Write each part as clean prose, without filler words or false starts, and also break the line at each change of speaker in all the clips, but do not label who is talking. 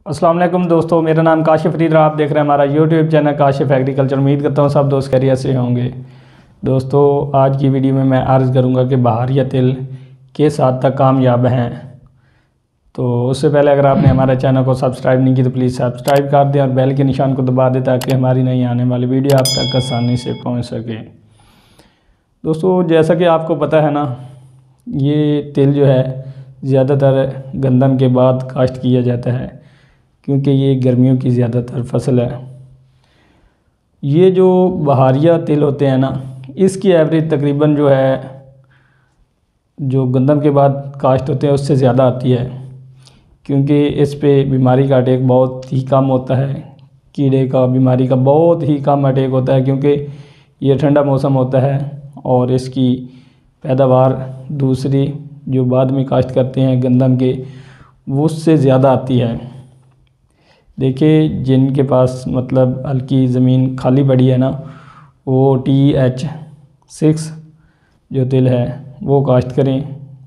अस्सलाम वालेकुम दोस्तों, मेरा नाम काशिफ अग्रीकल्चर, आप देख रहे हैं हमारा यूट्यूब चैनल काशिफ एग्रीकल्चर। उम्मीद करता हूँ सब दोस्त खैरियत से होंगे। दोस्तों, आज की वीडियो में मैं अर्ज़ करूँगा कि बहारिया तिल किस हद तक कामयाब हैं। तो उससे पहले अगर आपने हमारे चैनल को सब्सक्राइब नहीं की तो प्लीज़ सब्सक्राइब कर दें और बेल के निशान को दबा दें ताकि हमारी नई आने वाली वीडियो आप तक आसानी से पहुँच सके। दोस्तों, जैसा कि आपको पता है ना, ये तिल जो है ज़्यादातर गंदम के बाद काश्त किया जाता है क्योंकि ये गर्मियों की ज़्यादातर फसल है। ये जो बहारिया तिल होते हैं ना, इसकी एवरेज तकरीबन जो है जो गंदम के बाद काश्त होते हैं उससे ज़्यादा आती है, क्योंकि इस पे बीमारी का अटैक बहुत ही कम होता है। कीड़े का बीमारी का बहुत ही कम अटैक होता है क्योंकि ये ठंडा मौसम होता है और इसकी पैदावार दूसरी जो बाद में काश्त करते हैं गंदम के, वो उससे ज़्यादा आती है। देखिए, जिनके पास मतलब हल्की ज़मीन खाली पड़ी है ना, वो TH6 जो तिल है वो काश्त करें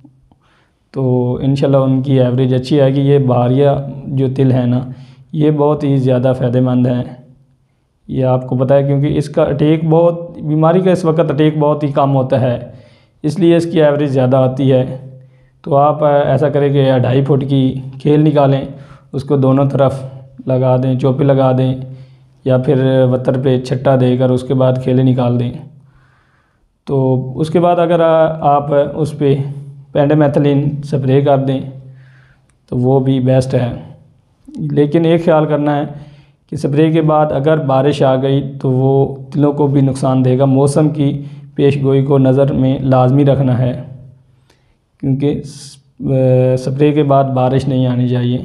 तो इंशाल्लाह उनकी एवरेज अच्छी आएगी। ये बहारिया जो तिल है ना, ये बहुत ही ज़्यादा फ़ायदेमंद है। ये आपको पता है क्योंकि इसका अटैक बहुत, बीमारी का इस वक्त अटैक बहुत ही कम होता है, इसलिए इसकी एवरेज ज़्यादा आती है। तो आप ऐसा करें कि 2.5 फुट की खेल निकालें, उसको दोनों तरफ लगा दें, चौपे लगा दें या फिर वतर पे छट्टा देकर उसके बाद खेले निकाल दें। तो उसके बाद अगर आप उस पे पेंडामेथिलीन स्प्रे कर दें तो वो भी बेस्ट है। लेकिन एक ख्याल करना है कि स्प्रे के बाद अगर बारिश आ गई तो वो तिलों को भी नुकसान देगा। मौसम की पेशगोई को नज़र में लाजमी रखना है क्योंकि स्प्रे के बाद बारिश नहीं आनी चाहिए।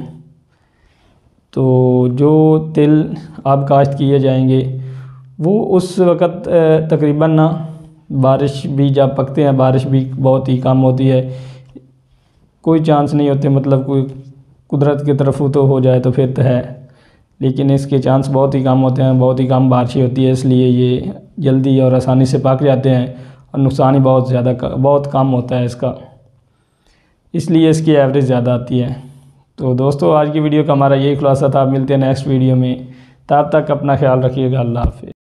तो जो तिल अब काश्त किए जाएंगे वो उस वक़्त तकरीबन ना बारिश भी जब पकते हैं, बारिश भी बहुत ही कम होती है, कोई चांस नहीं होते, मतलब कोई कुदरत की तरफ तो हो जाए तो फिर तो है, लेकिन इसके चांस बहुत ही कम होते हैं, बहुत ही कम बारिश होती है, इसलिए ये जल्दी और आसानी से पक जाते हैं और नुकसान ही बहुत कम होता है इसका, इसलिए इसकी एवरेज ज़्यादा आती है। तो दोस्तों, आज की वीडियो का हमारा यही खुलासा था। मिलते हैं नेक्स्ट वीडियो में, तब तक अपना ख्याल रखिएगा। अल्लाह हाफ़िज़।